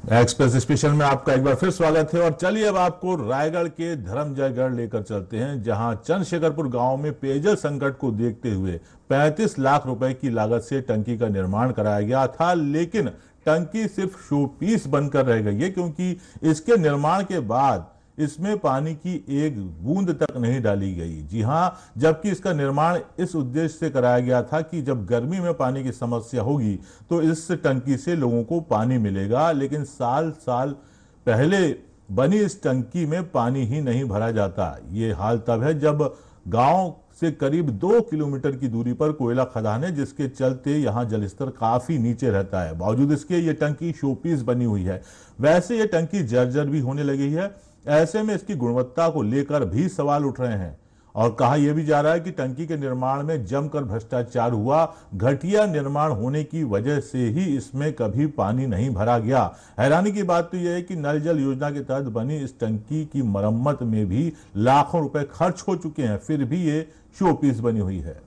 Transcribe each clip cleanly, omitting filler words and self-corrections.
Express special में आपका एक बार फिर स्वागत है। और चलिए अब आपको रायगढ़ के धर्मजयगढ़ लेकर चलते हैं, जहां चंद्रशेखरपुर गांव में पेयजल संकट को देखते हुए 35 लाख रुपए की लागत से टंकी का निर्माण कराया गया था। लेकिन टंकी सिर्फ शो पीस बनकर रह गई है, क्योंकि इसके निर्माण के बाद इसमें पानी की एक बूंद तक नहीं डाली गई। जी हां, जबकि इसका निर्माण इस उद्देश्य से कराया गया था कि जब गर्मी में पानी की समस्या होगी तो इस टंकी से लोगों को पानी मिलेगा। लेकिन साल साल पहले बनी इस टंकी में पानी ही नहीं भरा जाता। ये हाल तब है जब गांव से करीब 2 किलोमीटर की दूरी पर कोयला खदान है, जिसके चलते यहां जलस्तर काफी नीचे रहता है। बावजूद इसके ये टंकी शोपीस बनी हुई है। वैसे ये टंकी जर्जर भी होने लगी है। ऐसे में इसकी गुणवत्ता को लेकर भी सवाल उठ रहे हैं और कहा यह भी जा रहा है कि टंकी के निर्माण में जमकर भ्रष्टाचार हुआ। घटिया निर्माण होने की वजह से ही इसमें कभी पानी नहीं भरा गया। हैरानी की बात तो यह है कि नल जल योजना के तहत बनी इस टंकी की मरम्मत में भी लाखों रुपए खर्च हो चुके हैं, फिर भी ये शोपीस बनी हुई है।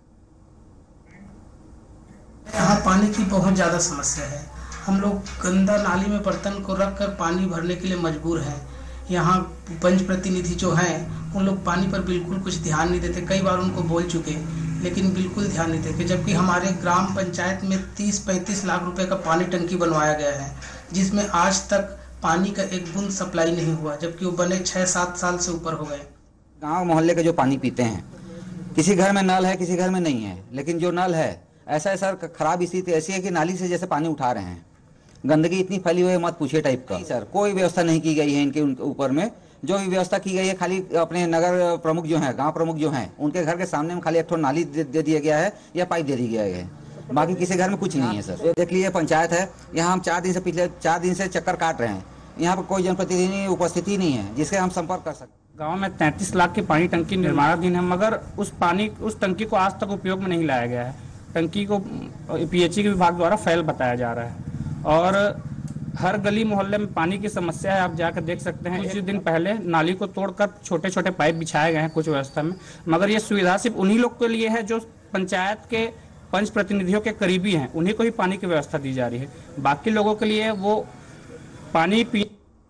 यहाँ पानी की बहुत ज़्यादा समस्या है। हम लोग गंदा नाली में बर्तन को रख कर पानी भरने के लिए मजबूर हैं। यहाँ पंच प्रतिनिधि जो हैं उन लोग पानी पर बिल्कुल कुछ ध्यान नहीं देते। कई बार उनको बोल चुके, लेकिन बिल्कुल ध्यान नहीं देते। जबकि हमारे ग्राम पंचायत में 30-35 लाख रुपए का पानी टंकी बनवाया गया है, जिसमें आज तक पानी का एक बूंद सप्लाई नहीं हुआ, जबकि वो बने 6-7 साल से ऊपर हो गए। गाँव मोहल्ले के जो पानी पीते हैं, किसी घर में नल है, किसी घर में नहीं है। लेकिन जो नल है, ऐसा सर खराब स्थिति ऐसी है कि नाली से जैसे पानी उठा रहे हैं। गंदगी इतनी फैली हुई है, मत पूछिए टाइप का। सर कोई व्यवस्था नहीं की गई है इनके ऊपर में। जो भी व्यवस्था की गई है, खाली अपने नगर प्रमुख जो हैं, गांव प्रमुख जो हैं, उनके घर के सामने में खाली एक ठो नाली दे दिया गया है या पाइप दे दिया गया है। बाकी किसी घर में कुछ नहीं है। सर देख लीजिए, पंचायत है, यहाँ हम पिछले 4 दिन से चक्कर काट रहे हैं। यहाँ पर कोई जनप्रतिनिधि उपस्थिति नहीं है जिससे हम संपर्क कर सकते। गांव में 33 लाख की पानी टंकी निर्माणाधीन है, मगर उस टंकी को आज तक उपयोग में नहीं लाया गया है। टंकी को पीएचई के विभाग द्वारा फैल बताया जा रहा है और हर गली मोहल्ले में पानी की समस्या है। आप जाकर देख सकते हैं, कुछ दिन पहले नाली को तोड़कर छोटे छोटे पाइप बिछाए गए हैं कुछ व्यवस्था में, मगर ये सुविधा सिर्फ उन्हीं लोग के लिए है जो पंचायत के पंच प्रतिनिधियों के करीबी हैं। उन्हीं को ही पानी की व्यवस्था दी जा रही है। बाकी लोगों के लिए वो पानी पी।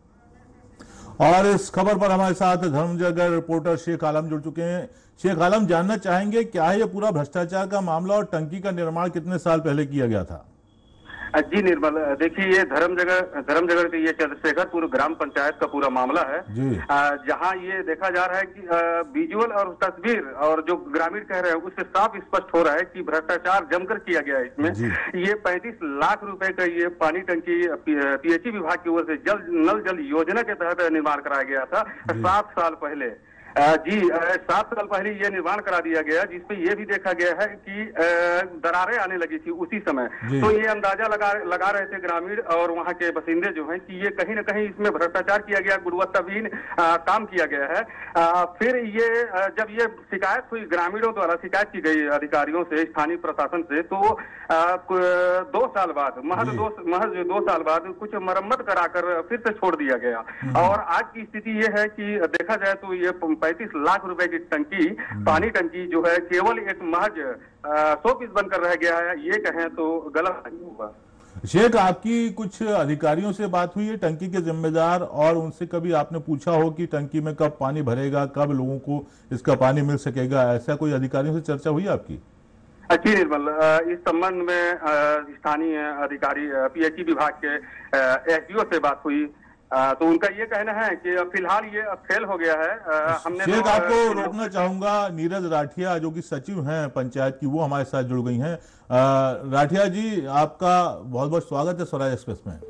और इस खबर पर हमारे साथ धर्मजयगढ़ रिपोर्टर शेख आलम जुड़ चुके हैं। शेख आलम, जानना चाहेंगे क्या है ये पूरा भ्रष्टाचार का मामला और टंकी का निर्माण कितने साल पहले किया गया था? जी निर्मल, देखिए ये धर्मजयगढ़ की ये चंद्रशेखरपुर ग्राम पंचायत का पूरा मामला है, जहां ये देखा जा रहा है कि विजुअल और तस्वीर और जो ग्रामीण कह रहे हैं उससे साफ स्पष्ट हो रहा है कि भ्रष्टाचार जमकर किया गया है इसमें। ये 35 लाख रुपए का ये पानी टंकी पीएचई विभाग की ओर से नल जल योजना के तहत निर्माण कराया गया था 7 साल पहले। 7 साल पहले ये निर्माण करा दिया गया, जिसपे ये भी देखा गया है कि दरारें आने लगी थी उसी समय। तो ये अंदाजा लगा रहे थे ग्रामीण और वहाँ के बसिंदे जो हैं कि ये कहीं ना कहीं इसमें भ्रष्टाचार किया गया, गुणवत्ताहीन काम किया गया है। फिर ये जब ये शिकायत हुई, ग्रामीणों द्वारा शिकायत की गई अधिकारियों से, स्थानीय प्रशासन से, तो 2 साल बाद महज 2 साल बाद कुछ मरम्मत कराकर फिर से छोड़ दिया गया। और आज की स्थिति ये है कि देखा जाए तो ये 35 लाख रुपए की टंकी, पानी टंकी जो है, केवल एक महज 100 पीस बनकर रह गया है। ये कहें तो गलत नहीं होगा। शेख, आपकी कुछ अधिकारियों से बात हुई है टंकी के जिम्मेदार, और उनसे कभी आपने पूछा हो कि टंकी में कब पानी भरेगा, कब लोगों को इसका पानी मिल सकेगा? ऐसा कोई अधिकारियों से चर्चा हुई आपकी? जी निर्मल, इस संबंध में स्थानीय अधिकारी पीएचई विभाग के एसडीओ से बात हुई, तो उनका ये कहना है कि फिलहाल ये फेल हो गया है। हमने शेख, आपको रोकना चाहूंगा, नीरज राठिया जो कि सचिव हैं पंचायत की, वो हमारे साथ जुड़ गई हैं। राठिया जी, आपका बहुत बहुत स्वागत है स्वराज एक्सप्रेस में।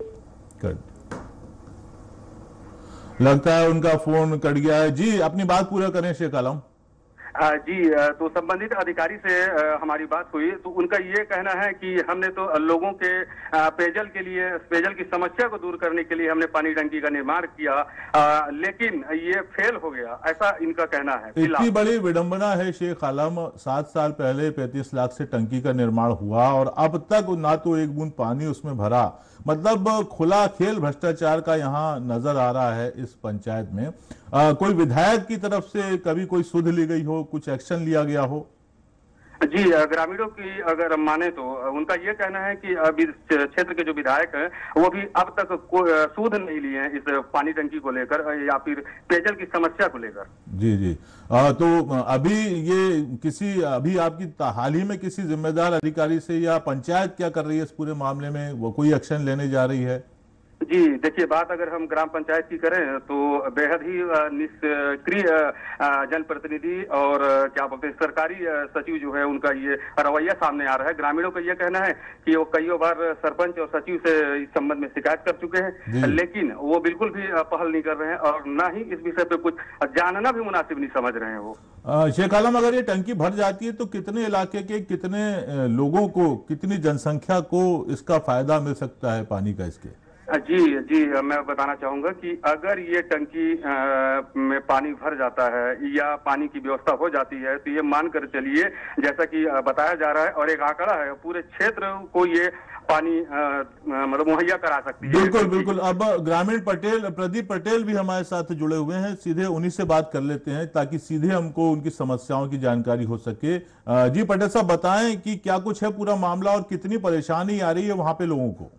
लगता है उनका फोन कट गया है। जी, अपनी बात पूरा करें शेख आलम। जी, तो संबंधित अधिकारी से हमारी बात हुई, तो उनका ये कहना है कि हमने तो लोगों के पेयजल की समस्या को दूर करने के लिए हमने पानी टंकी का निर्माण किया, लेकिन ये फेल हो गया, ऐसा इनका कहना है। इतनी बड़ी विडंबना है शेख आलम, 7 साल पहले 35 लाख से टंकी का निर्माण हुआ और अब तक ना तो एक बूंद पानी उसमें भरा। मतलब खुला खेल भ्रष्टाचार का यहाँ नजर आ रहा है इस पंचायत में। कोई विधायक की तरफ से कभी कोई सुध ली गई हो, कुछ एक्शन लिया गया हो? जी, ग्रामीणों की अगर माने तो उनका ये कहना है कि अभी क्षेत्र के जो विधायक हैं वो भी अब तक सूद नहीं लिए हैं इस पानी टंकी को लेकर या फिर पेयजल की समस्या को लेकर। जी जी। तो अभी ये अभी आपकी हाल ही में किसी जिम्मेदार अधिकारी से या पंचायत क्या कर रही है इस पूरे मामले में, वो कोई एक्शन लेने जा रही है? जी देखिए, बात अगर हम ग्राम पंचायत की करें तो बेहद ही निष्क्रिय जनप्रतिनिधि और क्या बोलते हैं सरकारी सचिव जो है उनका ये रवैया सामने आ रहा है। ग्रामीणों का ये कहना है कि वो कई बार सरपंच और सचिव से इस संबंध में शिकायत कर चुके हैं, लेकिन वो बिल्कुल भी पहल नहीं कर रहे हैं और न ही इस विषय पे कुछ जानना भी मुनासिब नहीं समझ रहे हैं वो। शेख आलम, अगर ये टंकी भर जाती है तो कितने इलाके के कितने लोगों को, कितनी जनसंख्या को इसका फायदा मिल सकता है पानी का इसके? जी जी, मैं बताना चाहूंगा कि अगर ये टंकी में पानी भर जाता है या पानी की व्यवस्था हो जाती है तो ये मान कर चलिए, जैसा कि बताया जा रहा है और एक आंकड़ा है, पूरे क्षेत्र को ये पानी मतलब मुहैया करा सकती है। बिल्कुल बिल्कुल। अब ग्रामीण प्रदीप पटेल भी हमारे साथ जुड़े हुए हैं, सीधे उन्हीं से बात कर लेते हैं ताकि सीधे हमको उनकी समस्याओं की जानकारी हो सके। जी पटेल साहब, बताएं कि क्या कुछ है पूरा मामला और कितनी परेशानी आ रही है वहां पे लोगों को?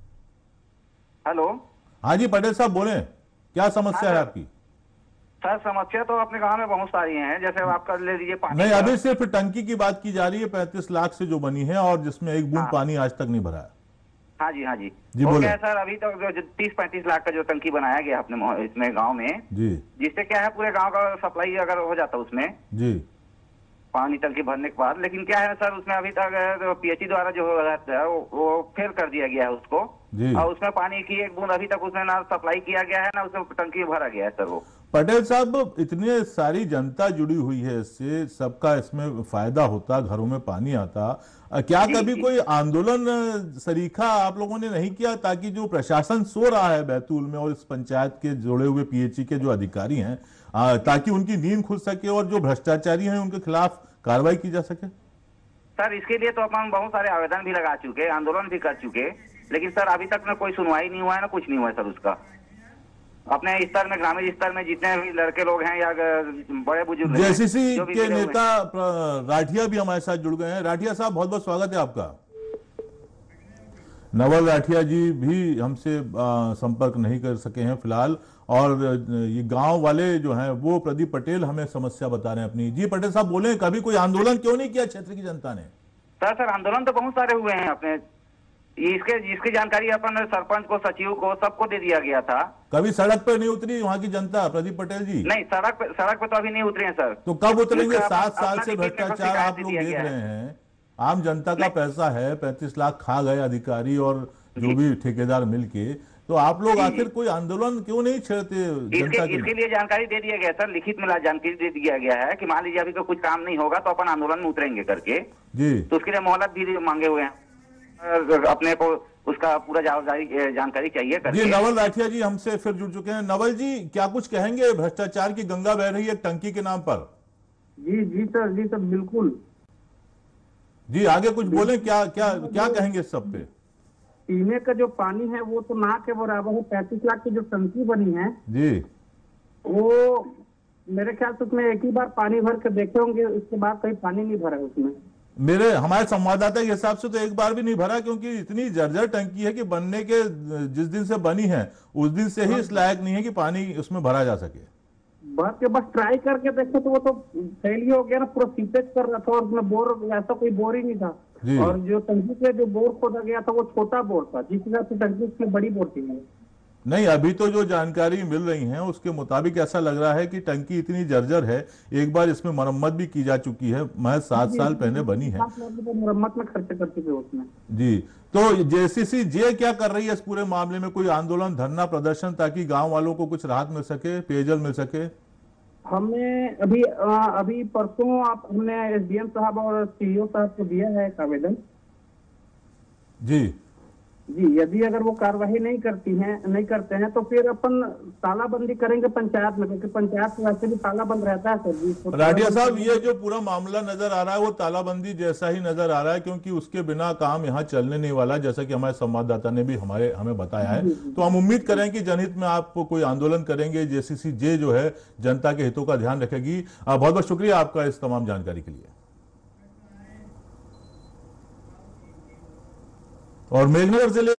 हेलो। हाँ जी पटेल साहब बोले, क्या समस्या है आपकी? सर समस्या तो अपने गांव में बहुत सारी हैं, जैसे आप कर ले लीजिए पानी। नहीं, अभी सिर्फ टंकी की बात की जा रही है 35 लाख से जो बनी है और जिसमें एक बूंद पानी आज तक नहीं भरा है। हाँ जी, हाँ जी जी बोले सर। अभी तक तो 30-35 लाख का जो टंकी बनाया गया अपने इसमें गाँव में जी, जिससे क्या है पूरे गाँव का सप्लाई अगर हो जाता उसमें जी पानी टंकी भरने के बाद। लेकिन क्या है सर, उसमें अभी तक पीएचई द्वारा जो रहता है वो फेल कर दिया गया है उसको, और उसमें पानी की एक बूंद अभी तक उसमें ना सप्लाई किया गया है ना उसमें टंकी भरा गया है सर वो। पटेल साहब, इतनी सारी जनता जुड़ी हुई है इससे, सबका इसमें फायदा होता, घरों में पानी आता, क्या कभी कोई आंदोलन सरीखा आप लोगों ने नहीं किया ताकि जो प्रशासन सो रहा है बैतूल में और इस पंचायत के जोड़े हुए पीएचई के जो अधिकारी हैं ताकि उनकी नींद खुल सके और जो भ्रष्टाचारी हैं उनके खिलाफ कार्रवाई की जा सके? सर इसके लिए तो अपन बहुत सारे आवेदन भी लगा चुके, आंदोलन भी कर चुके, लेकिन सर अभी तक में कोई सुनवाई नहीं हुआ है ना कुछ नहीं हुआ है सर उसका। अपने स्तर में, ग्रामीण स्तर में जितने भी लड़के लोग हैं या बड़े बुजुर्ग जेसीसी के नेता राठिया भी हमारे साथ जुड़ गए हैं। राठिया साहब, बहुत बहुत स्वागत है आपका। नवल राठिया जी भी हमसे संपर्क नहीं कर सके हैं फिलहाल, और ये गांव वाले जो हैं वो प्रदीप पटेल हमें समस्या बता रहे हैं अपनी। जी पटेल साहब बोले, कभी कोई आंदोलन क्यों नहीं किया क्षेत्र की जनता ने? सर आंदोलन तो बहुत सारे हुए हैं अपने, इसकी जानकारी अपन सरपंच को, सचिव को, सबको दे दिया गया था। कभी सड़क पे नहीं उतरी वहाँ की जनता प्रदीप पटेल जी? नहीं, सड़क पे तो अभी नहीं उतरे हैं सर। तो कब उतरेंगे? 7 साल से भ्रष्टाचार आप लोग देख रहे हैं, आम जनता का पैसा है, 35 लाख खा गए अधिकारी और जो भी ठेकेदार मिलके, तो आप लोग आखिर कोई आंदोलन क्यों नहीं छेड़ते जनता के? इसके लिए जानकारी दे दिया गया सर, लिखित में जानकारी दे दिया गया है कि मान लीजिए अभी तो कुछ काम नहीं होगा तो अपन आंदोलन में उतरेंगे करके जी, तो उसके लिए मोहलत भी मांगे हुए हैं, अपने को उसका पूरा जानकारी चाहिए करके। जी नवल राठिया जी हमसे फिर जुड़ चुके हैं। नवल जी, क्या कुछ कहेंगे? भ्रष्टाचार की गंगा बह रही है टंकी के नाम पर। जी सर बिल्कुल जी, आगे कुछ बोले, क्या क्या क्या कहेंगे इस सब पे? पीने का जो पानी है वो तो ना के बराबर है। 35 लाख की जो टंकी बनी है जी, वो मेरे ख्याल से उसमें एक ही बार पानी भर के देखे होंगे, उसके बाद कहीं पानी नहीं भरा उसमें। हमारे संवाददाता के हिसाब से तो एक बार भी नहीं भरा, क्योंकि इतनी जर्जर टंकी है कि बनने के जिस दिन से बनी है उस दिन से ही इस लायक नहीं है कि पानी उसमें भरा जा सके। भर के बस ट्राई करके देखो तो वो तो फेल ही हो गया ना, पूरा सीपेज कर रहा था और उसमें बोर, ऐसा कोई बोर ही नहीं था। और जो टंकी पे जो बोर खोदा गया था वो छोटा बोर था, जिस हिसाब से टंकी उसमें बड़ी बोर थी। नहीं, अभी तो जो जानकारी मिल रही है उसके मुताबिक ऐसा लग रहा है कि टंकी इतनी जर्जर है, एक बार इसमें मरम्मत भी की जा चुकी है, महज 7 साल पहले बनी है। मरम्मत में खर्च कर चुके उसमें जी। तो जेसीसी जे क्या कर रही है इस पूरे मामले में? कोई आंदोलन, धरना, प्रदर्शन ताकि गांव वालों को कुछ राहत मिल सके, पेयजल मिल सके? हमने अभी परसों हमने एसडीएम साहब और सीईओ साहब को दिया है एक आवेदन जी। यदि अगर वो कार्रवाई नहीं करते हैं तो फिर अपन तालाबंदी करेंगे पंचायत में, क्योंकि पंचायत में वैसे भी ताला बंद रहता है सर। राठिया साहब, ये जो पूरा मामला नजर आ रहा है वो तालाबंदी जैसा ही नजर आ रहा है, क्योंकि उसके बिना काम यहाँ चलने नहीं वाला, जैसा कि हमारे संवाददाता ने भी हमें बताया है। तो हम उम्मीद करें कि जनहित में आप कोई आंदोलन करेंगे, जेसीसी जे जो है जनता के हितों का ध्यान रखेगी। बहुत बहुत शुक्रिया आपका इस तमाम जानकारी के लिए। और मेघनगर जिले